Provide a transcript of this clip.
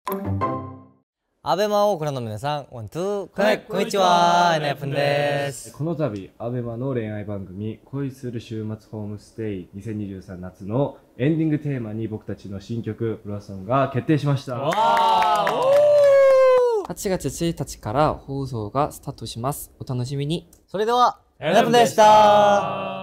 アベマをご覧の皆さん、ワン、ツー、こんにちは、エナヤプンです。 この度、アベマの恋愛番組、恋する週末ホームステイ2023夏のエンディングテーマに僕たちの新曲、ブラソンが決定しました。 8月1日から放送がスタートします。お楽しみに。 それでは、エナヤプンでした。